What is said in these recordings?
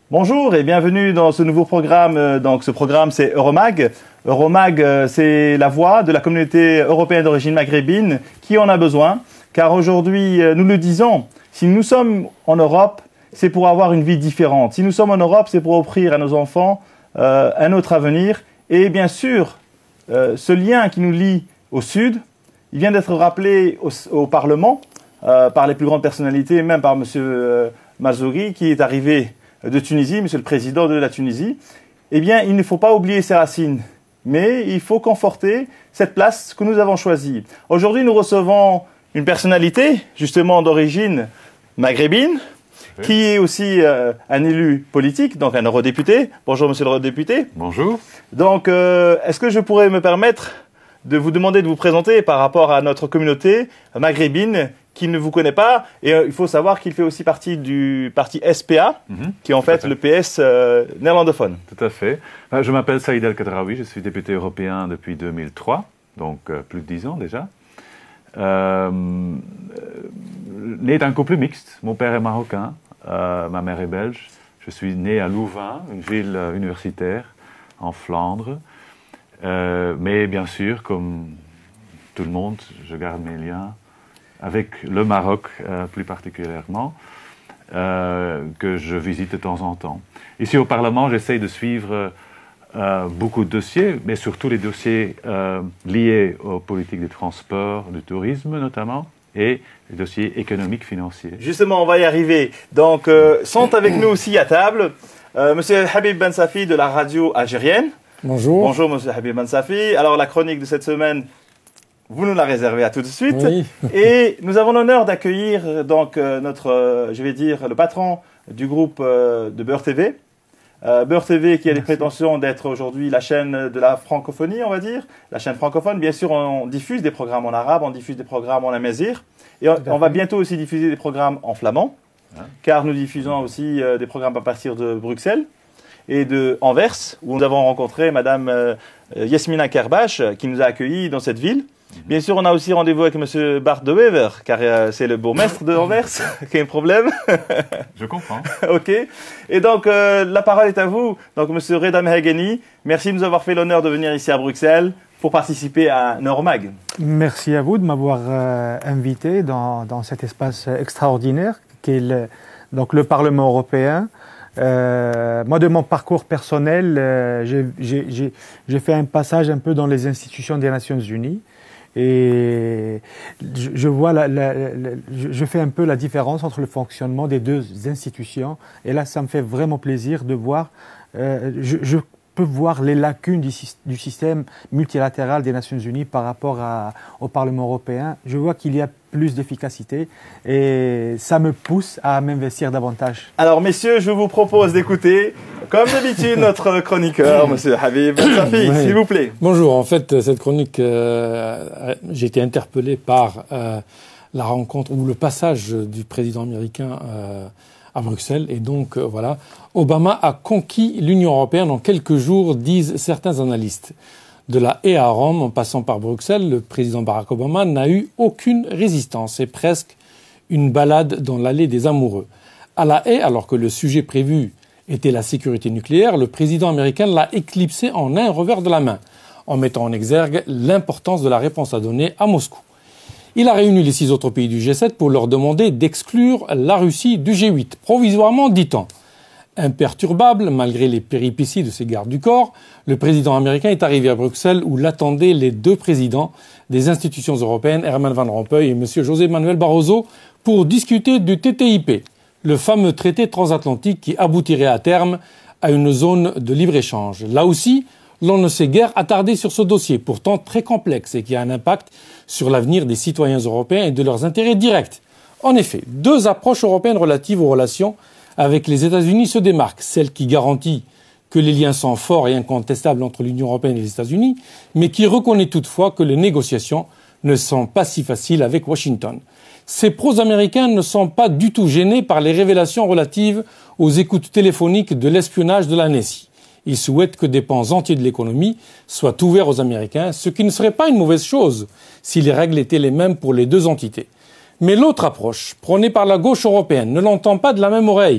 Bonjour et bienvenue dans ce nouveau programme. Donc ce programme c'est Euromag. Euromag c'est la voix de la communauté européenne d'origine maghrébine qui en a besoin. Car aujourd'hui, nous le disons, si nous sommes en Europe, c'est pour avoir une vie différente. Si nous sommes en Europe, c'est pour offrir à nos enfants un autre avenir. Et bien sûr, ce lien qui nous lie au Sud, il vient d'être rappelé au Parlement par les plus grandes personnalités, même par M. Mazouri qui est arrivé de Tunisie, Monsieur le Président de la Tunisie. Eh bien, il ne faut pas oublier ses racines, mais il faut conforter cette place que nous avons choisie. Aujourd'hui, nous recevons une personnalité, justement d'origine maghrébine, qui est aussi un élu politique, donc un eurodéputé. Bonjour, monsieur l'eurodéputé. Bonjour. Donc, est-ce que je pourrais me permettre de vous demander de vous présenter par rapport à notre communauté maghrébine qui ne vous connaît pas? Et il faut savoir qu'il fait aussi partie du parti SPA, qui est en fait le PS néerlandophone. Tout à fait. Je m'appelle Saïd El Khadraoui, je suis député européen depuis 2003, donc plus de 10 ans déjà. Né d'un couple mixte, mon père est marocain, ma mère est belge. Je suis né à Louvain, une ville universitaire en Flandre. Mais bien sûr, comme tout le monde, je garde mes liens avec le Maroc plus particulièrement, que je visite de temps en temps. Ici au Parlement, j'essaye de suivre beaucoup de dossiers, mais surtout les dossiers liés aux politiques des transports, du tourisme notamment, et les dossiers économiques, financiers. Justement, on va y arriver. Donc, sont avec nous aussi à table Monsieur Habib Ben Safi de la radio algérienne. Bonjour. Bonjour, Monsieur Habib Ben Safi. Alors, la chronique de cette semaine, vous nous la réservez à tout de suite. Oui. Et nous avons l'honneur d'accueillir donc notre, je vais dire, le patron du groupe de Beurre TV. Beurre TV qui a les prétentions d'être aujourd'hui la chaîne de la francophonie, on va dire. La chaîne francophone, bien sûr, on diffuse des programmes en arabe, on diffuse des programmes en amazigh. Et on va bientôt aussi diffuser des programmes en flamand, car nous diffusons aussi des programmes à partir de Bruxelles et de Anvers, où nous avons rencontré Madame Yasmina Kerbash, qui nous a accueillis dans cette ville. Bien sûr, on a aussi rendez-vous avec M. Bart de Wever, car c'est le bourgmestre de Anvers qui a un problème. Je comprends. Ok. Et donc, la parole est à vous. Donc, M. Reda Mehageni, merci de nous avoir fait l'honneur de venir ici à Bruxelles pour participer à Euromag. Merci à vous de m'avoir invité dans cet espace extraordinaire qu'est donc le Parlement européen. Moi, de mon parcours personnel, j'ai fait un passage un peu dans les institutions des Nations Unies. Et je vois je fais un peu la différence entre le fonctionnement des deux institutions. Et là, ça me fait vraiment plaisir de voir. Je peux voir les lacunes du système multilatéral des Nations Unies par rapport au Parlement européen. Je vois qu'il y a plus d'efficacité et ça me pousse à m'investir davantage. Alors, messieurs, je vous propose d'écouter, comme d'habitude, notre chroniqueur, Monsieur Habib Ben Safi, s'il vous plaît. Bonjour. En fait, cette chronique, j'ai été interpellé par la rencontre ou le passage du président américain à Bruxelles. Et donc, voilà, Obama a conquis l'Union européenne en quelques jours, disent certains analystes. De La Haye à Rome, en passant par Bruxelles, le président Barack Obama n'a eu aucune résistance. C'est presque une balade dans l'allée des amoureux. À La Haye, alors que le sujet prévu était la sécurité nucléaire, le président américain l'a éclipsé en un revers de la main, en mettant en exergue l'importance de la réponse à donner à Moscou. Il a réuni les 6 autres pays du G7 pour leur demander d'exclure la Russie du G8, provisoirement, dit-on. Imperturbable, malgré les péripéties de ses gardes du corps, le président américain est arrivé à Bruxelles où l'attendaient les 2 présidents des institutions européennes, Herman Van Rompuy et M. José Manuel Barroso, pour discuter du TTIP, le fameux traité transatlantique qui aboutirait à terme à une zone de libre-échange. Là aussi, l'on ne s'est guère attardé sur ce dossier, pourtant très complexe et qui a un impact sur l'avenir des citoyens européens et de leurs intérêts directs. En effet, 2 approches européennes relatives aux relations avec les États-Unis se démarquent, celle qui garantit que les liens sont forts et incontestables entre l'Union européenne et les États-Unis, mais qui reconnaît toutefois que les négociations ne sont pas si faciles avec Washington. Ces pro-américains ne sont pas du tout gênés par les révélations relatives aux écoutes téléphoniques de l'espionnage de la NSA. Ils souhaitent que des pans entiers de l'économie soient ouverts aux Américains, ce qui ne serait pas une mauvaise chose si les règles étaient les mêmes pour les 2 entités. Mais l'autre approche, prônée par la gauche européenne, ne l'entend pas de la même oreille.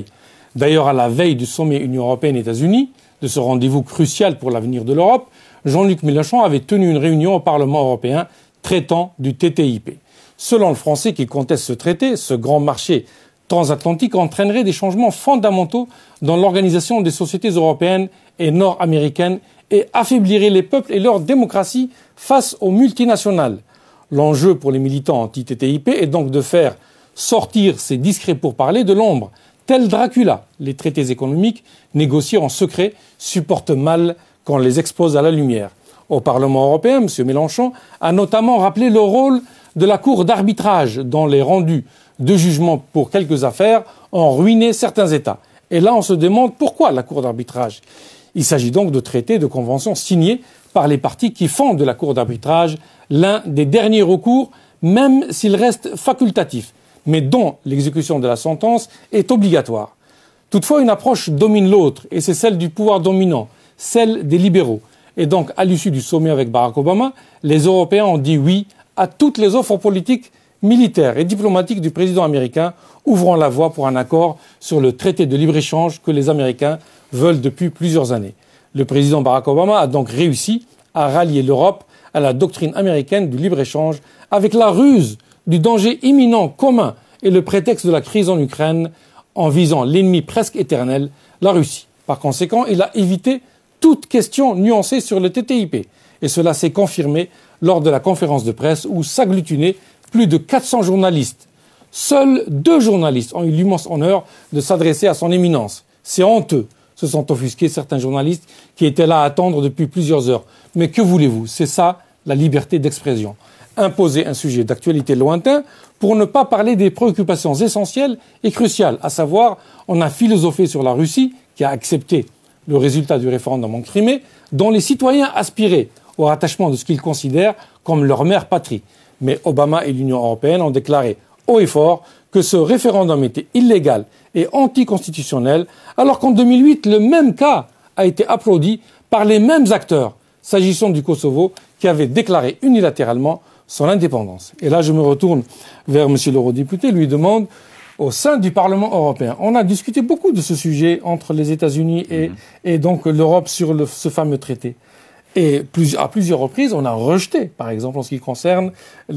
D'ailleurs, à la veille du sommet Union européenne-États-Unis, de ce rendez-vous crucial pour l'avenir de l'Europe, Jean-Luc Mélenchon avait tenu une réunion au Parlement européen traitant du TTIP. Selon le Français qui conteste ce traité, ce grand marché transatlantique entraînerait des changements fondamentaux dans l'organisation des sociétés européennes et nord-américaines et affaiblirait les peuples et leur démocratie face aux multinationales. L'enjeu pour les militants anti-TTIP est donc de faire sortir ces discrets pourparlers de l'ombre. Tel Dracula, les traités économiques négociés en secret supportent mal qu'on les expose à la lumière. Au Parlement européen, M. Mélenchon a notamment rappelé le rôle de la Cour d'arbitrage dont les rendus de jugement pour quelques affaires ont ruiné certains États. Et là, on se demande pourquoi la Cour d'arbitrage. Il s'agit donc de traités, de conventions signés par les partis qui font de la Cour d'arbitrage l'un des derniers recours, même s'il reste facultatif, mais dont l'exécution de la sentence est obligatoire. Toutefois, une approche domine l'autre, et c'est celle du pouvoir dominant, celle des libéraux. Et donc, à l'issue du sommet avec Barack Obama, les Européens ont dit oui à toutes les offres politiques, militaires et diplomatiques du président américain, ouvrant la voie pour un accord sur le traité de libre-échange que les Américains veulent depuis plusieurs années. Le président Barack Obama a donc réussi à rallier l'Europe à la doctrine américaine du libre-échange avec la ruse du danger imminent commun et le prétexte de la crise en Ukraine en visant l'ennemi presque éternel, la Russie. Par conséquent, il a évité toute question nuancée sur le TTIP. Et cela s'est confirmé lors de la conférence de presse où s'agglutinaient plus de 400 journalistes. Seuls 2 journalistes ont eu l'immense honneur de s'adresser à son éminence. C'est honteux, se sont offusqués certains journalistes qui étaient là à attendre depuis plusieurs heures. Mais que voulez-vous? C'est ça, la liberté d'expression. Imposer un sujet d'actualité lointain pour ne pas parler des préoccupations essentielles et cruciales, à savoir, on a philosophé sur la Russie, qui a accepté le résultat du référendum en Crimée, dont les citoyens aspiraient au rattachement de ce qu'ils considèrent comme leur mère patrie. Mais Obama et l'Union européenne ont déclaré haut et fort que ce référendum était illégal et anticonstitutionnel, alors qu'en 2008, le même cas a été applaudi par les mêmes acteurs, s'agissant du Kosovo, qui avait déclaré unilatéralement son indépendance. Et là, je me retourne vers M. l'eurodéputé, lui demande, au sein du Parlement européen, on a discuté beaucoup de ce sujet entre les États-Unis et donc l'Europe sur ce fameux traité. Et à plusieurs reprises, on a rejeté, par exemple, en ce qui concerne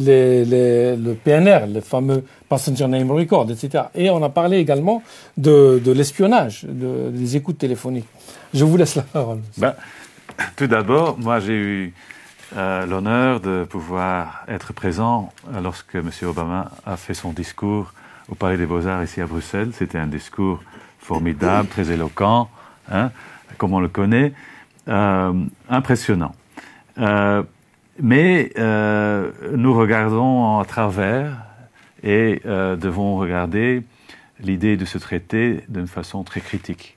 le PNR, le fameux Passenger Name Record, etc. Et on a parlé également de l'espionnage, des écoutes téléphoniques. Je vous laisse la parole. Tout d'abord, moi j'ai eu l'honneur de pouvoir être présent lorsque M. Obama a fait son discours au Palais des Beaux-Arts ici à Bruxelles. C'était un discours formidable, très éloquent, comme on le connaît. Impressionnant. Mais nous regardons à travers et devons regarder l'idée de ce traité d'une façon très critique.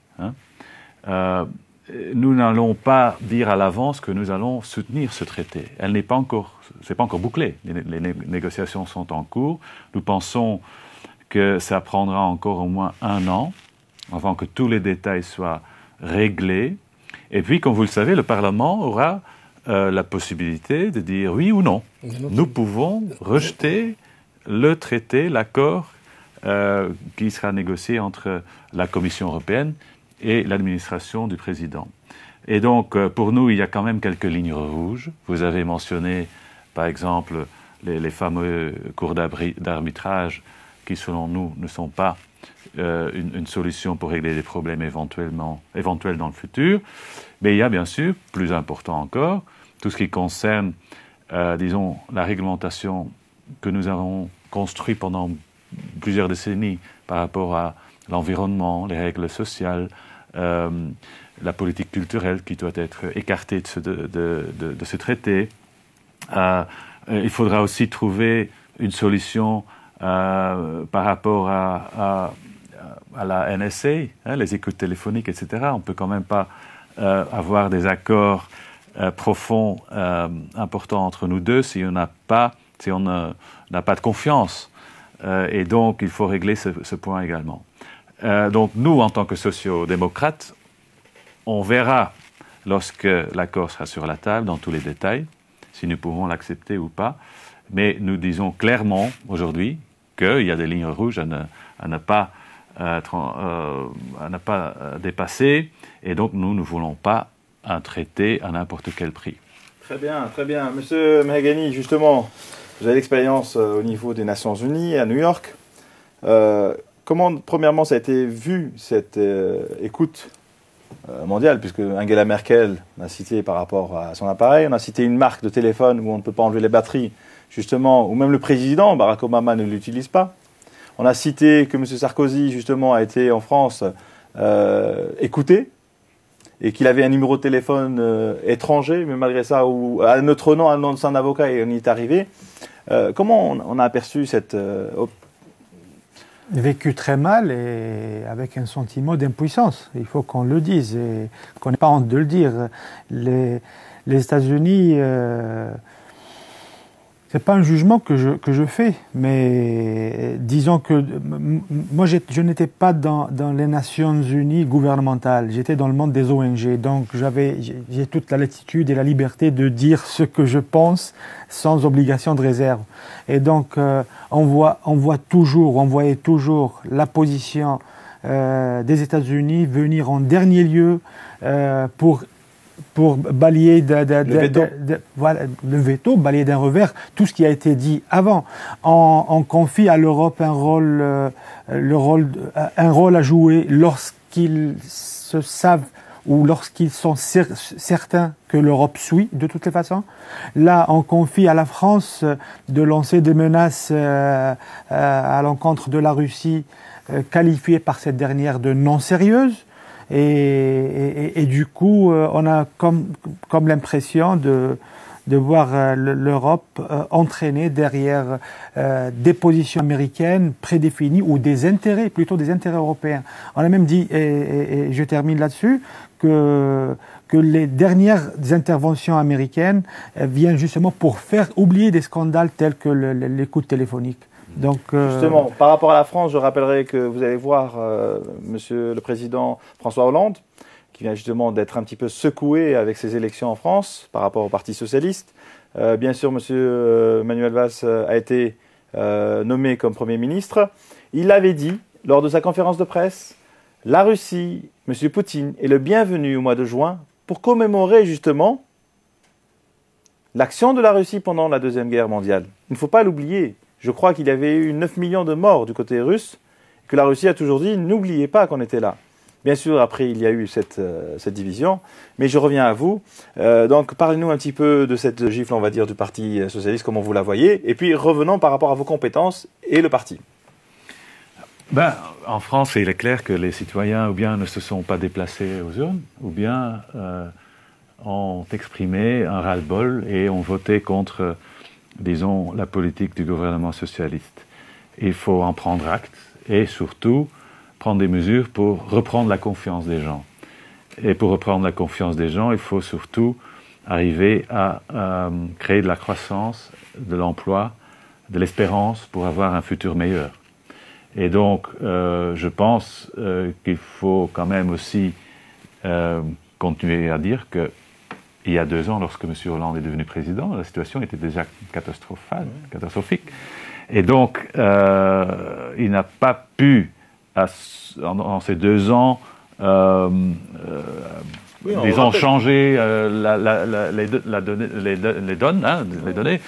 Nous n'allons pas dire à l'avance que nous allons soutenir ce traité. C'est pas encore bouclé. Les négociations sont en cours. Nous pensons que ça prendra encore au moins 1 an avant que tous les détails soient réglés. Et puis, comme vous le savez, le Parlement aura la possibilité de dire oui ou non. Nous pouvons rejeter le traité, l'accord qui sera négocié entre la Commission européenne et l'administration du président. Et donc, pour nous, il y a quand même quelques lignes rouges. Vous avez mentionné, par exemple, les fameux cours d'arbitrage qui, selon nous, ne sont pas une solution pour régler des problèmes éventuels dans le futur. Mais il y a bien sûr, plus important encore, tout ce qui concerne, disons, la réglementation que nous avons construite pendant plusieurs décennies par rapport à l'environnement, les règles sociales, la politique culturelle qui doit être écartée de ce traité. Il faudra aussi trouver une solution par rapport à la NSA, les écoutes téléphoniques, etc. On ne peut quand même pas avoir des accords profonds, importants entre nous deux si on n'a pas de confiance. Et donc, il faut régler ce point également. Donc, nous, en tant que sociaux-démocrates, on verra lorsque l'accord sera sur la table, dans tous les détails, si nous pouvons l'accepter ou pas. Mais nous disons clairement aujourd'hui qu'il y a des lignes rouges à ne pas n'a pas dépassé, et donc nous ne voulons pas un traité à n'importe quel prix. Très bien, très bien. Monsieur Meghani, justement, vous avez l'expérience au niveau des Nations Unies, à New York. Comment, premièrement, ça a été vu, cette écoute mondiale, puisque Angela Merkel a cité par rapport à son appareil, on a cité une marque de téléphone où on ne peut pas enlever les batteries, justement, ou même le président, Barack Obama, ne l'utilise pas. On a cité que M. Sarkozy, justement, a été en France écouté, et qu'il avait un numéro de téléphone étranger, mais malgré ça, ou à notre nom, à nom de son avocat, et on y est arrivé. Comment on a aperçu cette... Vécu très mal et avec un sentiment d'impuissance. Il faut qu'on le dise et qu'on n'ait pas honte de le dire. Les États-Unis, c'est pas un jugement que je fais, mais disons que moi je n'étais pas dans les Nations Unies gouvernementales, j'étais dans le monde des ONG, donc j'ai toute la latitude et la liberté de dire ce que je pense sans obligation de réserve. Et donc on voyait toujours la position des États-Unis venir en dernier lieu pour balayer le veto, balayer d'un revers tout ce qui a été dit avant. On confie à l'Europe un rôle à jouer lorsqu'ils se savent ou lorsqu'ils sont certains que l'Europe suit de toutes les façons. Là, on confie à la France de lancer des menaces à l'encontre de la Russie, qualifiées par cette dernière de non sérieuses. Et du coup, on a comme l'impression de voir l'Europe entraînée derrière des positions américaines prédéfinies ou plutôt des intérêts européens. On a même dit, et je termine là-dessus, que les dernières interventions américaines viennent justement pour faire oublier des scandales tels que l'écoute téléphonique. Donc, justement, par rapport à la France, je rappellerai que vous allez voir Monsieur le Président François Hollande, qui vient justement d'être un petit peu secoué avec ses élections en France par rapport au Parti socialiste. Bien sûr, Monsieur Manuel Valls a été nommé comme Premier ministre. Il avait dit, lors de sa conférence de presse, la Russie, Monsieur Poutine, est le bienvenu au mois de juin pour commémorer justement l'action de la Russie pendant la Deuxième Guerre mondiale. Il ne faut pas l'oublier. Je crois qu'il y avait eu 9 millions de morts du côté russe, que la Russie a toujours dit « n'oubliez pas qu'on était là ». Bien sûr, après, il y a eu cette division, mais je reviens à vous. Donc, parlez-nous un petit peu de cette gifle, on va dire, du Parti socialiste, comment vous la voyez, et puis revenons par rapport à vos compétences et le parti. En France, il est clair que les citoyens ou bien ne se sont pas déplacés aux urnes, ou bien ont exprimé un ras-le-bol et ont voté contre, disons, la politique du gouvernement socialiste. Il faut en prendre acte et surtout prendre des mesures pour reprendre la confiance des gens. Et pour reprendre la confiance des gens, il faut surtout arriver à créer de la croissance, de l'emploi, de l'espérance pour avoir un futur meilleur. Et donc, je pense qu'il faut quand même aussi continuer à dire que il y a 2 ans, lorsque M. Hollande est devenu président, la situation était déjà catastrophique. Et donc, il n'a pas pu, en ces 2 ans, disons, changer les données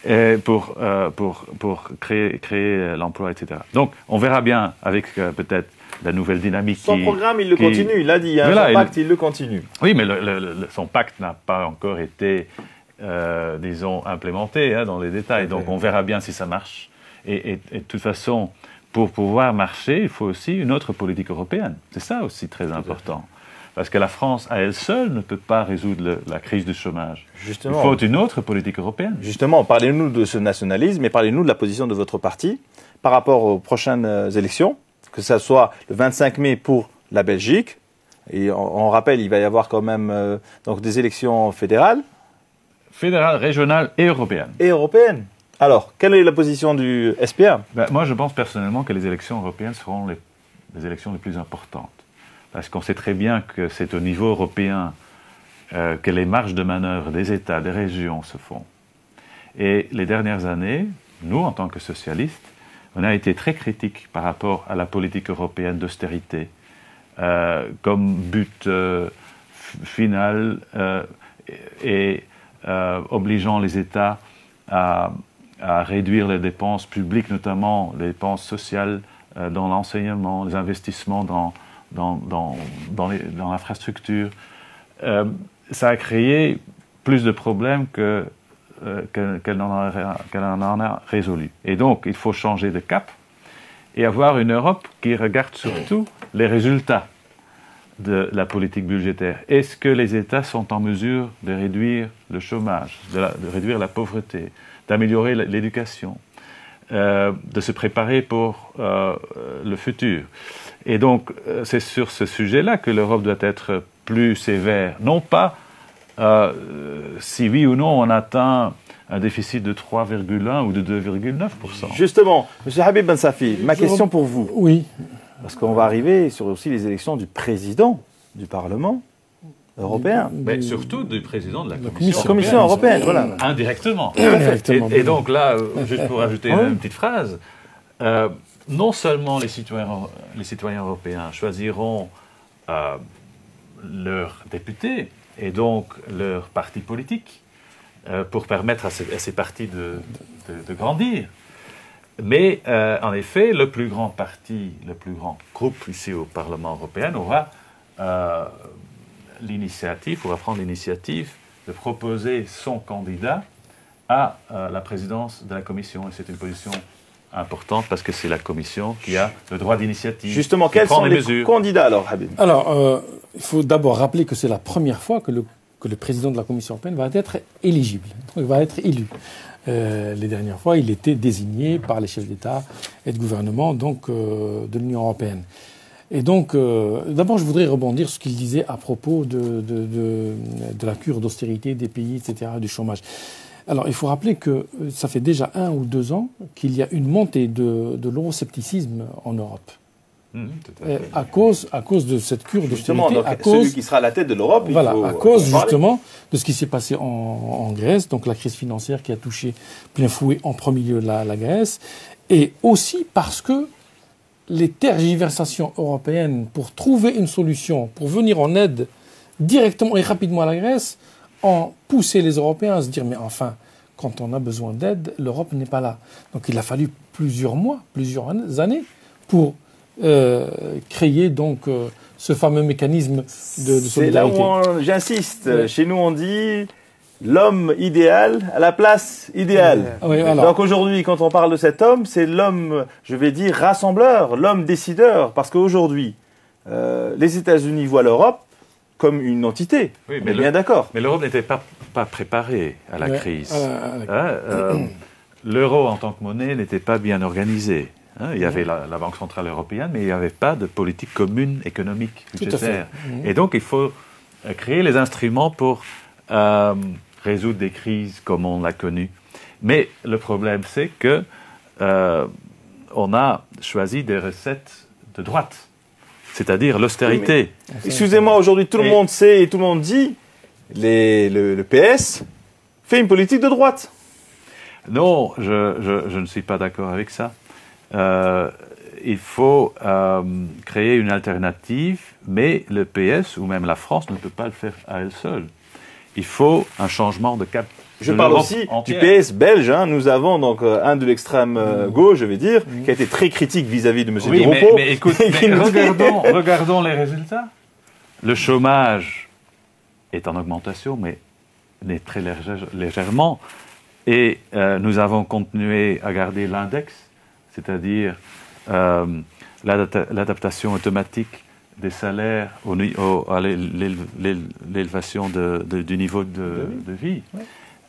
pour créer l'emploi, etc. Donc, on verra bien avec peut-être la nouvelle dynamique. Son programme, il le continue, il l'a dit, hein, voilà, son pacte, il le continue. Oui, mais son pacte n'a pas encore été, disons, implémenté dans les détails. Donc, on verra bien si ça marche. Et de toute façon, pour pouvoir marcher, il faut aussi une autre politique européenne. C'est ça aussi très important. Parce que la France, à elle seule, ne peut pas résoudre la crise du chômage. Justement, il faut une autre politique européenne. Justement, parlez-nous de ce nationalisme et parlez-nous de la position de votre parti par rapport aux prochaines élections, que ce soit le 25 mai pour la Belgique, et on rappelle, il va y avoir quand même donc des élections fédérales. Fédérales, régionales et européennes. Et européennes. Alors, quelle est la position du SPA? Moi, je pense personnellement que les élections européennes seront les élections les plus importantes. Parce qu'on sait très bien que c'est au niveau européen que les marges de manœuvre des États, des régions se font. Et les dernières années, nous, en tant que socialistes, on a été très critique par rapport à la politique européenne d'austérité, comme but final et obligeant les États à réduire les dépenses publiques, notamment les dépenses sociales dans l'enseignement, les investissements dans l'infrastructure. Ça a créé plus de problèmes qu'elle n'en a résolu. Et donc, il faut changer de cap et avoir une Europe qui regarde surtout les résultats de la politique budgétaire. Est-ce que les États sont en mesure de réduire le chômage, de réduire la pauvreté, d'améliorer l'éducation, de se préparer pour le futur? Et donc, c'est sur ce sujet-là que l'Europe doit être plus sévère. Non pas si oui ou non on atteint un déficit de 3,1 ou de 2,9%. Justement, M. Habib Ben Safi, ma question pour vous. Oui. Parce qu'on va arriver sur aussi les élections du président du Parlement européen. Mais surtout du président de la Commission européenne, voilà. Indirectement. Indirectement. Et donc là, juste pour ajouter une petite phrase, non seulement les citoyens européens choisiront leurs députés et donc leur parti politique pour permettre à ces partis de grandir, mais en effet, le plus grand parti, le plus grand groupe ici au Parlement européen aura pourra prendre l'initiative de proposer son candidat à la présidence de la Commission. Et c'est une position importante parce que c'est la Commission qui a le droit d'initiative. Justement, quels sont les candidats alors, Habib? Alors, il faut d'abord rappeler que c'est la première fois que le président de la Commission européenne va être éligible, donc il va être élu. Les dernières fois, il était désigné par les chefs d'État et de gouvernement de l'Union européenne. Et donc, d'abord, je voudrais rebondir sur ce qu'il disait à propos de la cure d'austérité des pays, etc., du chômage. Alors, il faut rappeler que ça fait déjà 1 ou 2 ans qu'il y a une montée de l'euroscepticisme en Europe. À cause de cette cure d'austérité. Celui qui sera à la tête de l'Europe, voilà, à cause justement de ce qui s'est passé en Grèce, donc la crise financière qui a touché plein fouet en premier lieu la Grèce, et aussi parce que les tergiversations européennes pour trouver une solution, pour venir en aide directement et rapidement à la Grèce, ont poussé les Européens à se dire mais enfin, quand on a besoin d'aide, l'Europe n'est pas là. Donc il a fallu plusieurs mois, plusieurs années pour créer donc ce fameux mécanisme de solidarité. C'est là où j'insiste. Oui. Chez nous, on dit l'homme idéal à la place idéale. Oui, donc aujourd'hui, quand on parle de cet homme, c'est l'homme, je vais dire, rassembleur, l'homme décideur. Parce qu'aujourd'hui, les États-Unis voient l'Europe comme une entité. Oui, mais bien d'accord. Mais l'Europe n'était pas préparée à la crise. L'euro en tant que monnaie n'était pas bien organisé. Il y avait la Banque centrale européenne, mais il n'y avait pas de politique commune économique budgétaire. Et donc, il faut créer les instruments pour résoudre des crises comme on l'a connu. Mais le problème, c'est que on a choisi des recettes de droite, c'est-à-dire l'austérité. Oui, excusez-moi, aujourd'hui, tout le monde sait et tout le monde dit le PS fait une politique de droite. Non, je ne suis pas d'accord avec ça. Il faut créer une alternative, mais le PS ou même la France ne peut pas le faire à elle seule. Il faut un changement de cap. Je parle aussi entière. Du PS belge. Nous avons donc un de l'extrême gauche, je vais dire, qui a été très critique vis-à-vis de M. Di Rupo. Mais écoute, regardons les résultats. Le chômage est en augmentation, mais n'est très légèrement. Et nous avons continué à garder l'index, c'est-à-dire l'adaptation automatique des salaires à l'élévation du niveau de vie. Oui.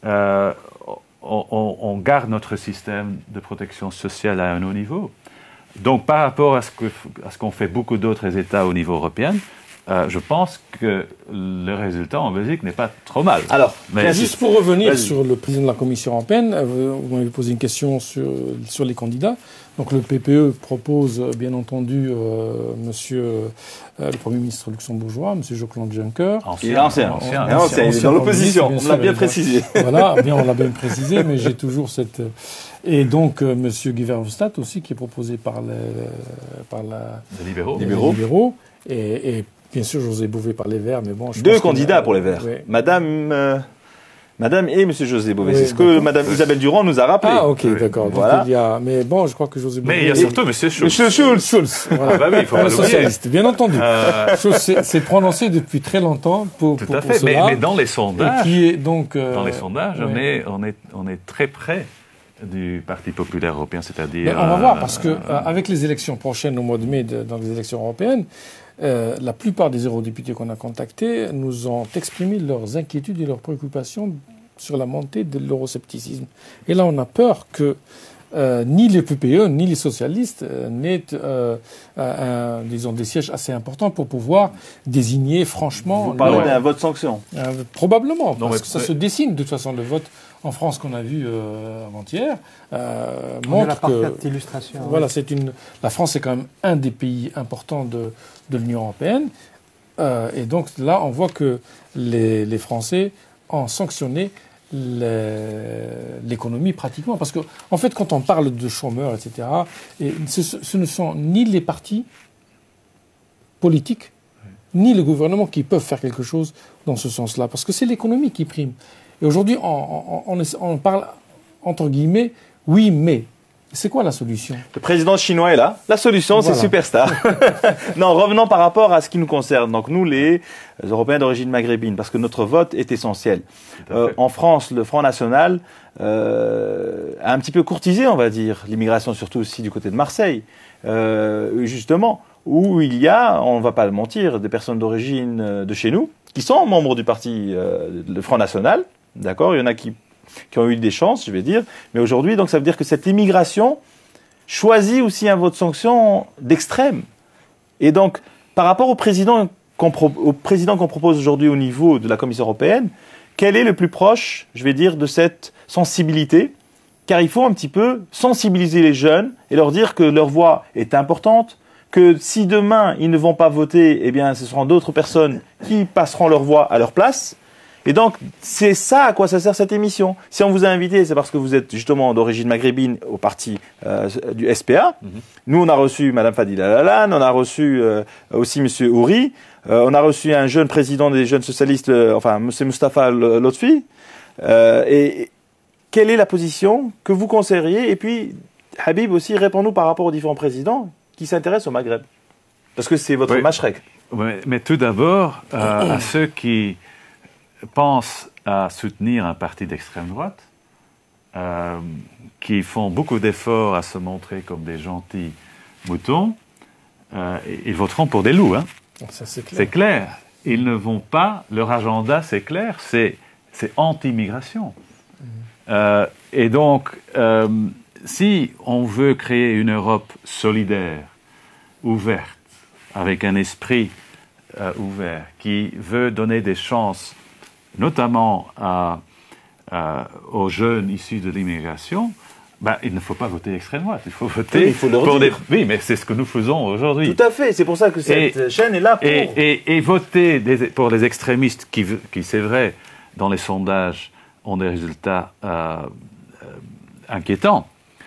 On garde notre système de protection sociale à un haut niveau. Donc, par rapport à ce qu'ont fait beaucoup d'autres États au niveau européen, je pense que le résultat en Belgique n'est pas trop mal. Alors, mais juste pour revenir Vas-y. sur le président de la Commission européenne, vous m'avez posé une question sur les candidats. Donc le PPE propose, bien entendu, le Premier ministre luxembourgeois, M. Jean-Claude Juncker. il est ancien. Il est dans l'opposition, on l'a bien précisé. Voilà, bien, on l'a bien précisé, mais j'ai toujours cette... Et donc, M. Guy Verhofstadt aussi, qui est proposé par Les libéraux. les libéraux. Et bien sûr, José Bové par les Verts, mais bon... Deux candidats pour les Verts. Oui. Madame et Monsieur José Bové. Oui, C'est ce que d'accord. Madame Isabelle Durand nous a rappelé. Ah, ok, d'accord. Donc, Voilà. mais bon, je crois que José Bové... Mais il y a surtout M. Schulz. Monsieur Schulz. Schulz, voilà. Ah bah oui, il faut pas Le l'oublier. socialiste, bien entendu. Schulz s'est prononcé depuis très longtemps pour Tout à pour fait. cela. Mais dans les Et sondages, qui est donc... dans les sondages, ouais. on est très près du Parti populaire européen, c'est-à-dire... Mais on va voir, parce que avec les élections prochaines au mois de mai, dans les élections européennes, la plupart des eurodéputés qu'on a contactés nous ont exprimé leurs inquiétudes et leurs préoccupations sur la montée de l'euroscepticisme. Et là, on a peur que ni les PPE, ni les socialistes n'aient disons, des sièges assez importants pour pouvoir désigner franchement... Vous parlez d'un vote sanction. Probablement, Non, parce mais- que ça se dessine de toute façon. Le vote en France qu'on a vu avant-hier On a la montre que... parfaite illustration. Voilà, la France est quand même un des pays importants de l'Union européenne. Et donc là, on voit que les Français ont sanctionné l'économie pratiquement. Parce qu'en fait, quand on parle de chômeurs, etc., ce ne sont ni les partis politiques, ni le gouvernement qui peuvent faire quelque chose dans ce sens-là. Parce que c'est l'économie qui prime. Et aujourd'hui, on parle, entre guillemets, oui, mais. C'est quoi la solution? Le président chinois est là. La solution, c'est Voilà. Superstar. Non, revenons par rapport à ce qui nous concerne. Donc nous, les Européens d'origine maghrébine, parce que notre vote est essentiel. Tout à fait. En France, le Front National a un petit peu courtisé, on va dire, l'immigration, surtout aussi du côté de Marseille, justement, où il y a, on ne va pas le mentir, des personnes d'origine de chez nous, qui sont membres du parti, le Front National, d'accord? Il y en a qui ont eu des chances, je vais dire. Mais aujourd'hui, donc, ça veut dire que cette immigration choisit aussi un vote sanction d'extrême. Et donc, par rapport au président qu'on propose aujourd'hui au niveau de la Commission européenne, quel est le plus proche, je vais dire, de cette sensibilité? Car il faut un petit peu sensibiliser les jeunes et leur dire que leur voix est importante, que si demain ils ne vont pas voter, eh bien, ce seront d'autres personnes qui passeront leur voix à leur place. Et donc, c'est ça à quoi ça sert cette émission. Si on vous a invité, c'est parce que vous êtes justement d'origine maghrébine au parti du SPA. Nous, on a reçu Madame Fadila Lalanne, on a reçu aussi Monsieur Ouri, on a reçu un jeune président des jeunes socialistes, Monsieur Mustafa Lotfi. Et quelle est la position que vous conseilleriez? Et puis, Habib aussi, réponds-nous par rapport aux différents présidents qui s'intéressent au Maghreb. Parce que c'est votre mashrek. Mais tout d'abord, à ceux qui pensent à soutenir un parti d'extrême droite, qui font beaucoup d'efforts à se montrer comme des gentils moutons, ils voteront pour des loups. Hein. Ça, c'est clair. C'est clair. Ils ne vont pas, leur agenda, c'est clair, c'est anti-immigration. Et donc, si on veut créer une Europe solidaire, ouverte, avec un esprit ouvert, qui veut donner des chances notamment aux jeunes issus de l'immigration, il ne faut pas voter extrême droite. Il faut voter il faut leur pour dire. Oui, mais c'est ce que nous faisons aujourd'hui. Tout à fait, c'est pour ça que cette chaîne est là pour... Et voter pour les extrémistes qui, c'est vrai, dans les sondages, ont des résultats inquiétants,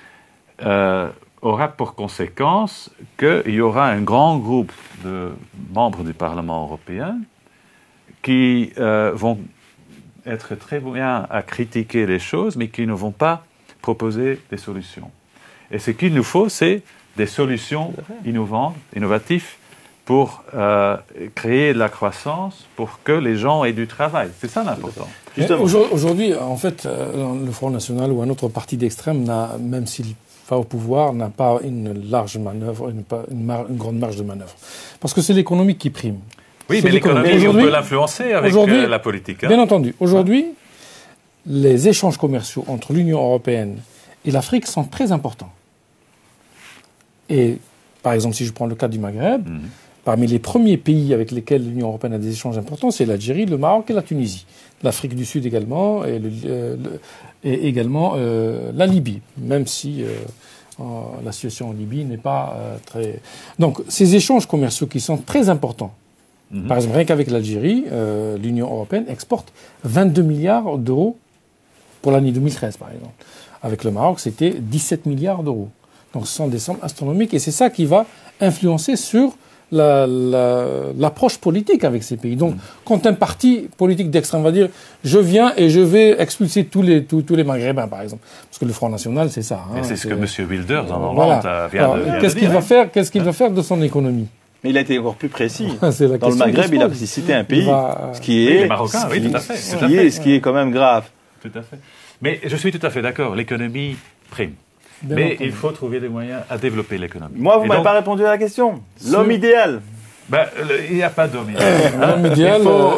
aura pour conséquence qu'il y aura un grand groupe de membres du Parlement européen qui vont être très bien à critiquer les choses, mais qui ne vont pas proposer des solutions. Et ce qu'il nous faut, c'est des solutions innovantes, innovatives, pour créer de la croissance, pour que les gens aient du travail. C'est ça l'important. Aujourd'hui, en fait, le Front National ou un autre parti d'extrême, même s'il va au pouvoir, n'a pas une large manœuvre, une grande marge de manœuvre. Parce que c'est l'économie qui prime. Oui, mais l'économie, on peut l'influencer avec la politique. Hein. Bien entendu. Aujourd'hui, les échanges commerciaux entre l'Union européenne et l'Afrique sont très importants. Et, par exemple, si je prends le cas du Maghreb, parmi les premiers pays avec lesquels l'Union européenne a des échanges importants, c'est l'Algérie, le Maroc et la Tunisie. L'Afrique du Sud également, et également la Libye, même si la situation en Libye n'est pas très... Donc, ces échanges commerciaux qui sont très importants. Par exemple, rien qu'avec l'Algérie, l'Union européenne exporte 22 milliards d'euros pour l'année 2013, par exemple. Avec le Maroc, c'était 17 milliards d'euros. Donc, ce sont des sommes astronomiques et c'est ça qui va influencer sur l'approche politique avec ces pays. Donc, quand un parti politique d'extrême va dire « je viens et je vais expulser tous les Maghrébins », par exemple. Parce que le Front National, c'est ça. Et c'est ce que M. Wilders, en Hollande, voilà. vient de dire. Qu'est-ce qu'il va faire de son économie? Mais il a été encore plus précis. C'est la Dans le question Maghreb, il a cité un pays, ce qui est, les Marocains, oui, tout à fait. ce qui est quand même grave. Tout à fait. Mais je suis tout à fait d'accord, l'économie prime. Mais il faut trouver des moyens à développer l'économie. Moi, vous ne m'avez pas répondu à la question. L'homme idéal. Ben, il n'y a pas d'homme idéal. L'homme idéal,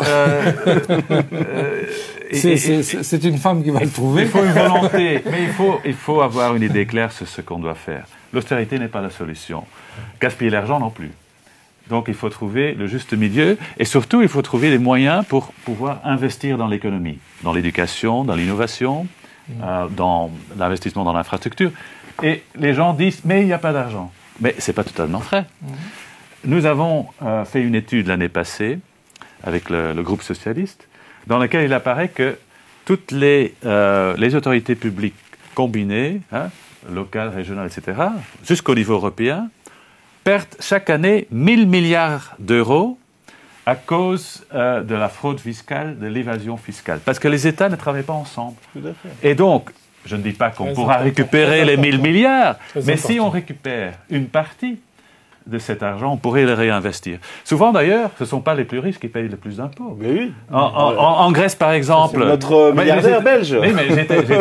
c'est une femme qui va le trouver. Il faut une volonté, mais il faut avoir une idée claire sur ce qu'on doit faire. L'austérité n'est pas la solution. Gaspiller l'argent non plus. Donc il faut trouver le juste milieu et surtout il faut trouver les moyens pour pouvoir investir dans l'économie, dans l'éducation, dans l'innovation, dans l'investissement dans l'infrastructure. Et les gens disent mais il n'y a pas d'argent. Mais ce n'est pas totalement vrai. Nous avons fait une étude l'année passée avec le groupe socialiste dans laquelle il apparaît que toutes les autorités publiques combinées, locales, régionales, etc., jusqu'au niveau européen, perdent chaque année 1000 milliards d'euros à cause de la fraude fiscale, de l'évasion fiscale. Parce que les États ne travaillent pas ensemble. Tout à fait. Et donc, je ne dis pas qu'on pourra récupérer les 1000 milliards, mais si on récupère une partie de cet argent, on pourrait le réinvestir. Souvent, d'ailleurs, ce ne sont pas les plus riches qui payent le plus d'impôts. Mais oui. En Grèce, par exemple... Notre milliardaire belge. Oui, mais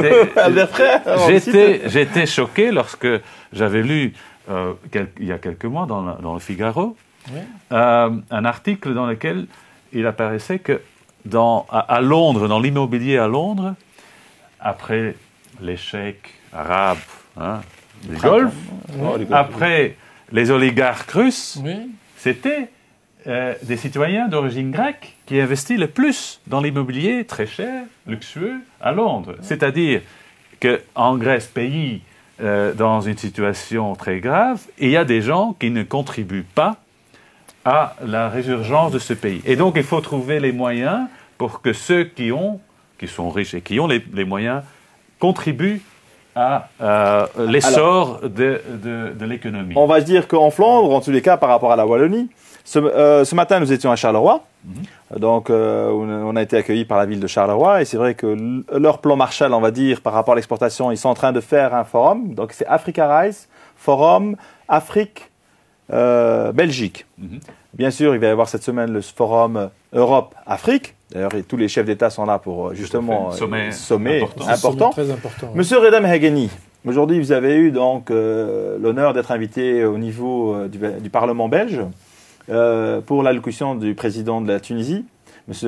j'étais choqué lorsque j'avais lu, il y a quelques mois, dans le Figaro, un article dans lequel il apparaissait que à Londres, dans l'immobilier à Londres, après l'échec arabe du Golfe, après les oligarques russes, c'était des citoyens d'origine grecque qui investissent le plus dans l'immobilier très cher, luxueux, à Londres. C'est-à-dire qu'en Grèce, pays dans une situation très grave, il y a des gens qui ne contribuent pas à la résurgence de ce pays. Et donc, il faut trouver les moyens pour que ceux qui sont riches et qui ont les moyens contribuent à l'essor de l'économie. On va se dire qu'en Flandre, en tous les cas, par rapport à la Wallonie, ce matin, nous étions à Charleroi. Donc, on a été accueillis par la ville de Charleroi. Et c'est vrai que leur plan Marshall, on va dire, par rapport à l'exportation, ils sont en train de faire un forum. Donc, c'est Africa Rise, Forum Afrique, Belgique. Bien sûr, il va y avoir cette semaine le forum Europe-Afrique. D'ailleurs, tous les chefs d'État sont là pour justement sommet important. Très important. Monsieur Reda Megheni, aujourd'hui, vous avez eu donc l'honneur d'être invité au niveau du Parlement belge pour l'allocution du président de la Tunisie, Monsieur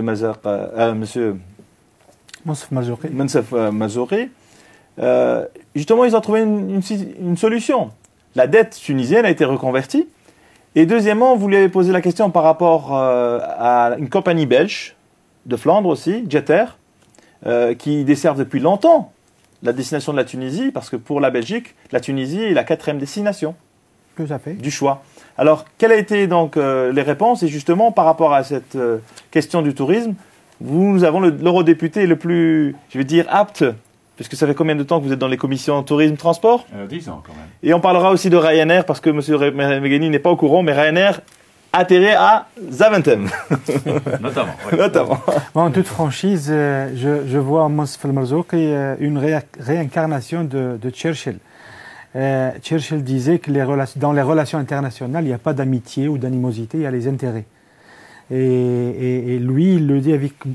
Monsef Mazouri. Justement, ils ont trouvé une solution. La dette tunisienne a été reconvertie. Et deuxièmement, vous lui avez posé la question par rapport à une compagnie belge, de Flandre aussi, Jeter, qui dessert depuis longtemps la destination de la Tunisie, parce que pour la Belgique, la Tunisie est la 4e destination du choix. Alors, quelles ont été donc les réponses? Et justement, par rapport à cette question du tourisme, nous avons l'eurodéputé le plus, je vais dire, apte, puisque ça fait combien de temps que vous êtes dans les commissions tourisme-transport 10 ans quand même. Et on parlera aussi de Ryanair, parce que M. Megheni n'est pas au courant, mais Ryanair atterrit à Zaventem. Notamment. Ouais. Notamment. En toute franchise, je vois en Monsef Mazouri une réincarnation de Churchill. Churchill disait que dans les relations internationales, il n'y a pas d'amitié ou d'animosité, il y a les intérêts. Et lui, il le dit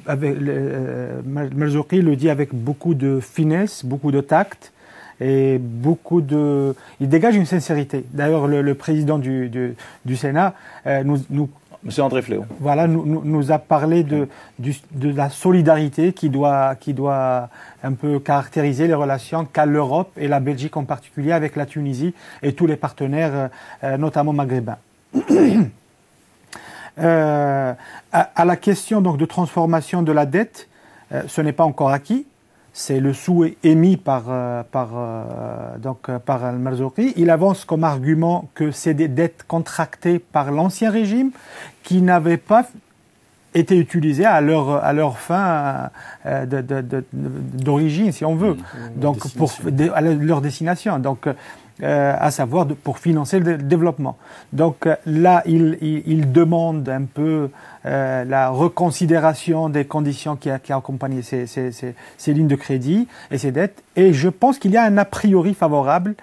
Mazouri le dit avec beaucoup de finesse, beaucoup de tact et il dégage une sincérité. D'ailleurs, le président du Sénat Monsieur André Fléau. Voilà, nous a parlé de la solidarité qui doit un peu caractériser les relations qu'a l'Europe et la Belgique en particulier avec la Tunisie et tous les partenaires, notamment maghrébins. À la question donc de transformation de la dette, ce n'est pas encore acquis. C'est le souhait émis par Al-Marzouki. Il avance comme argument que c'est des dettes contractées par l'ancien régime qui n'avaient pas été utilisées à leur fin d'origine, si on veut, donc à leur destination. Donc, à savoir pour financer le développement. Donc là, il demande un peu la reconsidération des conditions qui accompagnent ces lignes de crédit et ces dettes. Et je pense qu'il y a un a priori favorable,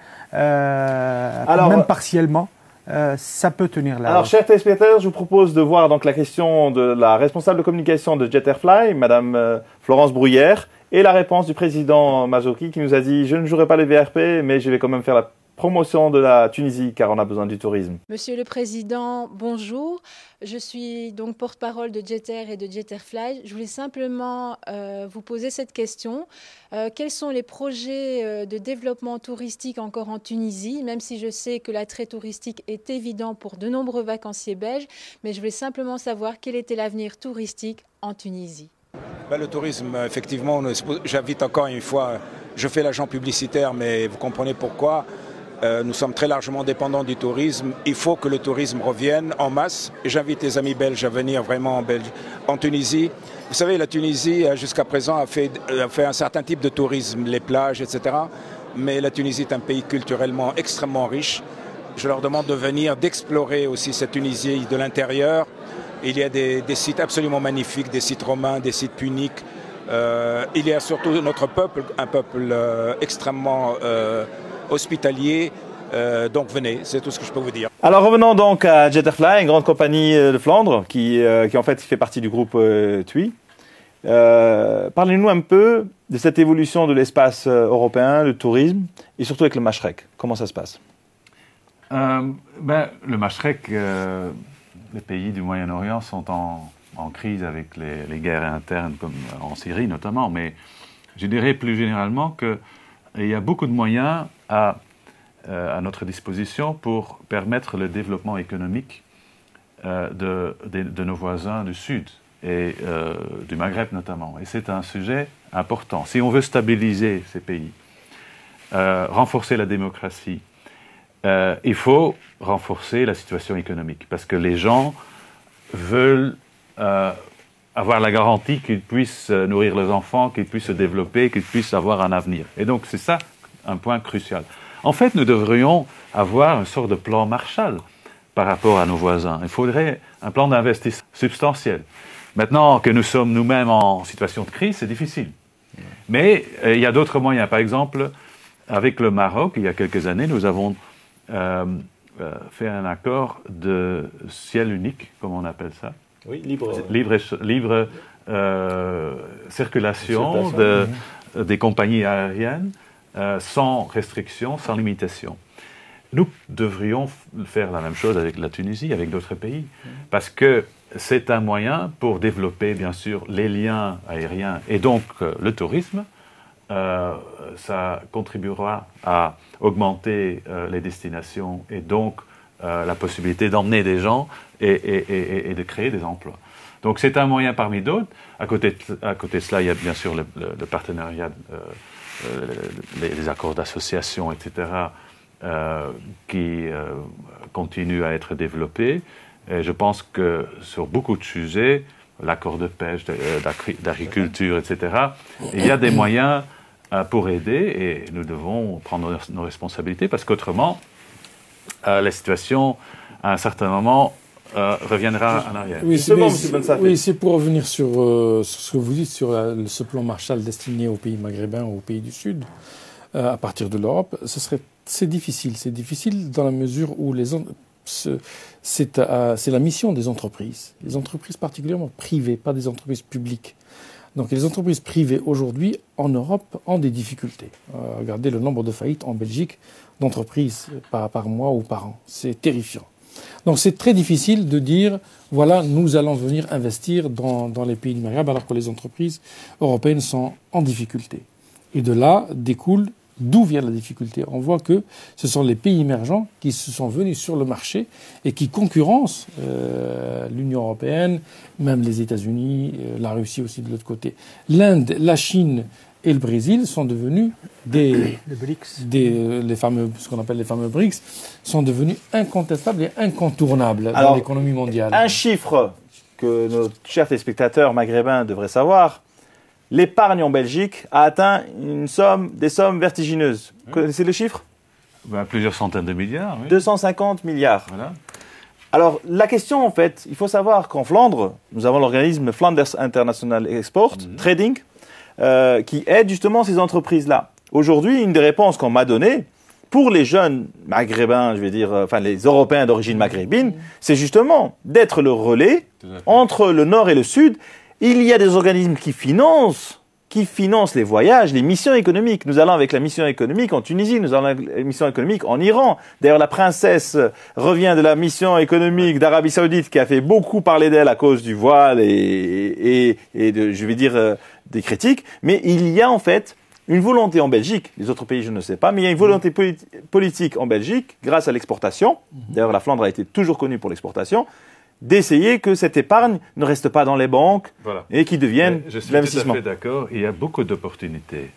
même partiellement. Ça peut tenir là. Alors, chers téléspectateurs, je vous propose de voir donc la question de la responsable de communication de Jetterfly, Madame Florence Bruyère, et la réponse du président Marzouki qui nous a dit « Je ne jouerai pas les VRP, mais je vais quand même faire la promotion de la Tunisie car on a besoin du tourisme ». Monsieur le Président, bonjour. Je suis donc porte-parole de Jetter et de Jetterfly. Je voulais simplement vous poser cette question. Quels sont les projets de développement touristique encore en Tunisie, même si je sais que l'attrait touristique est évident pour de nombreux vacanciers belges, mais je voulais simplement savoir quel était l'avenir touristique en Tunisie. Le tourisme, effectivement, j'invite encore une fois, je fais l'agent publicitaire, mais vous comprenez pourquoi. Nous sommes très largement dépendants du tourisme. Il faut que le tourisme revienne en masse. Et j'invite les amis belges à venir vraiment en Tunisie. Vous savez, la Tunisie, jusqu'à présent, a fait un certain type de tourisme, les plages, etc. Mais la Tunisie est un pays culturellement extrêmement riche. Je leur demande de venir, d'explorer aussi cette Tunisie de l'intérieur. Il y a des sites absolument magnifiques, des sites romains, des sites puniques. Il y a surtout notre peuple, un peuple extrêmement hospitalier, donc venez, c'est tout ce que je peux vous dire. Alors revenons donc à Jetterfly, une grande compagnie de Flandre qui en fait fait partie du groupe TUI. Parlez-nous un peu de cette évolution de l'espace européen, le tourisme, et surtout avec le Mashrek. Comment ça se passe? Le Mashrek, les pays du Moyen-Orient sont en crise avec les guerres internes, comme en Syrie notamment, mais je dirais plus généralement qu'il y a beaucoup de moyens à notre disposition pour permettre le développement économique de nos voisins du Sud et du Maghreb notamment. Et c'est un sujet important. Si on veut stabiliser ces pays, renforcer la démocratie, il faut renforcer la situation économique parce que les gens veulent avoir la garantie qu'ils puissent nourrir leurs enfants, qu'ils puissent se développer, qu'ils puissent avoir un avenir. Et donc c'est ça un point crucial. En fait, nous devrions avoir une sorte de plan Marshall par rapport à nos voisins. Il faudrait un plan d'investissement substantiel. Maintenant que nous sommes nous-mêmes en situation de crise, c'est difficile. Mais il y a d'autres moyens. Par exemple, avec le Maroc, il y a quelques années, nous avons fait un accord de ciel unique, comme on appelle ça. Oui, libre circulation des compagnies aériennes sans restriction, sans limitation. Nous devrions faire la même chose avec la Tunisie, avec d'autres pays, parce que c'est un moyen pour développer, bien sûr, les liens aériens et donc le tourisme. Ça contribuera à augmenter les destinations et donc la possibilité d'emmener des gens et de créer des emplois. Donc c'est un moyen parmi d'autres. À côté de cela, il y a bien sûr le partenariat, les accords d'association, etc., qui continuent à être développés. Et je pense que sur beaucoup de sujets, l'accord de pêche, d'agriculture, etc., il y a des moyens pour aider et nous devons prendre nos responsabilités parce qu'autrement, la situation, à un certain moment, reviendra en arrière. Oui, c'est pour revenir sur ce que vous dites sur ce plan Marshall destiné aux pays maghrébins ou aux pays du Sud, à partir de l'Europe. C'est difficile. C'est difficile dans la mesure où c'est la mission des entreprises particulièrement privées, pas des entreprises publiques. Donc les entreprises privées aujourd'hui en Europe ont des difficultés. Regardez le nombre de faillites en Belgique d'entreprises par mois ou par an. C'est terrifiant. Donc c'est très difficile de dire, voilà, nous allons venir investir dans les pays du Maghreb alors que les entreprises européennes sont en difficulté. Et de là découle D'où vient la difficulté? On voit que ce sont les pays émergents qui se sont venus sur le marché et qui concurrencent l'Union européenne, même les États-Unis, la Russie aussi de l'autre côté. L'Inde, la Chine et le Brésil sont devenus les fameux, ce qu'on appelle les fameux BRICS, sont devenus incontestables et incontournables dans l'économie mondiale. Un chiffre que nos chers téléspectateurs maghrébins devraient savoir, l'épargne en Belgique a atteint des sommes vertigineuses. Vous connaissez le chiffre? Plusieurs centaines de milliards. Oui. 250 milliards. Voilà. Alors, la question, en fait, il faut savoir qu'en Flandre, nous avons l'organisme Flanders International Export Trading, qui aide justement ces entreprises-là. Aujourd'hui, une des réponses qu'on m'a données, pour les jeunes maghrébins, je vais dire, enfin les Européens d'origine maghrébine, c'est justement d'être le relais entre le Nord et le Sud. Il y a des organismes qui financent les voyages, les missions économiques. Nous allons avec la mission économique en Tunisie, nous allons avec la mission économique en Iran. D'ailleurs, la princesse revient de la mission économique d'Arabie Saoudite qui a fait beaucoup parler d'elle à cause du voile et de, je vais dire, des critiques. Mais il y a en fait une volonté en Belgique, les autres pays je ne sais pas, mais il y a une volonté politique en Belgique grâce à l'exportation. D'ailleurs, la Flandre a été toujours connue pour l'exportation, d'essayer que cette épargne ne reste pas dans les banques et qui devienne je suis l'investissement. tout à fait d'accord. Il y a beaucoup d'opportunités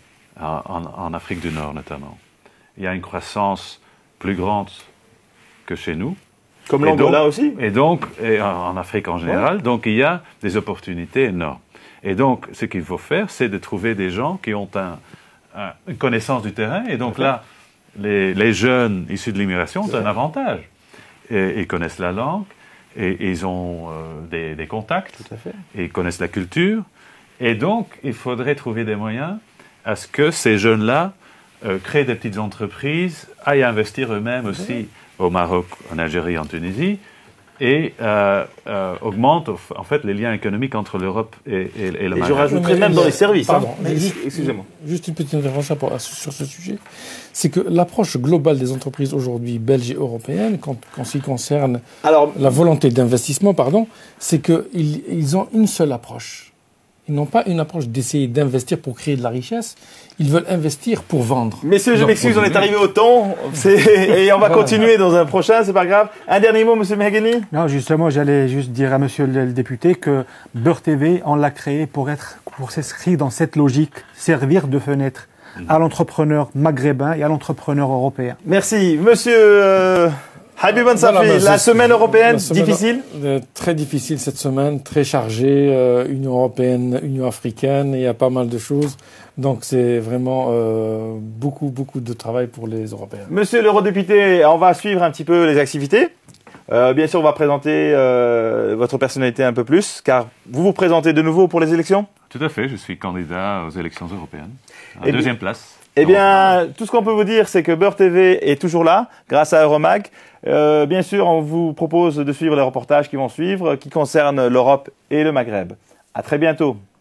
en Afrique du Nord notamment. Il y a une croissance plus grande que chez nous. Comme l'Angola aussi. Et en Afrique en général. Donc il y a des opportunités énormes. Et donc ce qu'il faut faire, c'est de trouver des gens qui ont une connaissance du terrain. Et donc là, les jeunes issus de l'immigration ont un avantage. Ils connaissent la langue. Et ils ont des contacts, tout à fait. Et ils connaissent la culture. Et donc, il faudrait trouver des moyens à ce que ces jeunes-là créent des petites entreprises, aillent investir eux-mêmes aussi au Maroc, en Algérie, en Tunisie, et augmentent en fait les liens économiques entre l'Europe et le Maghreb. Et je rajouterais même dans les services. Pardon, excusez-moi. Juste une petite intervention sur ce sujet. C'est que l'approche globale des entreprises aujourd'hui, belges et européennes, quand ce qui concerne la volonté d'investissement, c'est qu'ils ont une seule approche. Ils n'ont pas une approche d'essayer d'investir pour créer de la richesse. Ils veulent investir pour vendre. Messieurs, je m'excuse, on est arrivé au temps. Et on va continuer dans un prochain, c'est pas grave. Un dernier mot, monsieur Mehagani? Non, justement, j'allais juste dire à monsieur le député que Beurre TV, on l'a créé pour s'inscrire dans cette logique, servir de fenêtre à l'entrepreneur maghrébin et à l'entrepreneur européen. Merci. Monsieur Habib Ben-Safi, la semaine européenne, difficile? Très difficile cette semaine, très chargée, Union européenne, Union africaine, il y a pas mal de choses. Donc c'est vraiment beaucoup de travail pour les Européens. Monsieur l'eurodéputé, on va suivre un petit peu les activités. Bien sûr, on va présenter votre personnalité un peu plus, car vous vous présentez de nouveau pour les élections? Tout à fait, je suis candidat aux élections européennes. Deuxième place. Eh bien, tout ce qu'on peut vous dire, c'est que Beurre TV est toujours là, grâce à Euromag. Bien sûr, on vous propose de suivre les reportages qui vont suivre, qui concernent l'Europe et le Maghreb. À très bientôt.